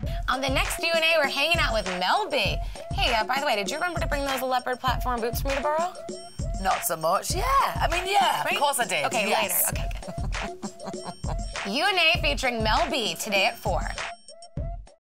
On the next Q&A, we're hanging out with Mel B. Hey, by the way, did you remember to bring those leopard platform boots for me to borrow? Not so much. Yeah. I mean, yeah. Right? Of course I did. Okay, yes. later. Okay, good. Q&A featuring Mel B today at 4.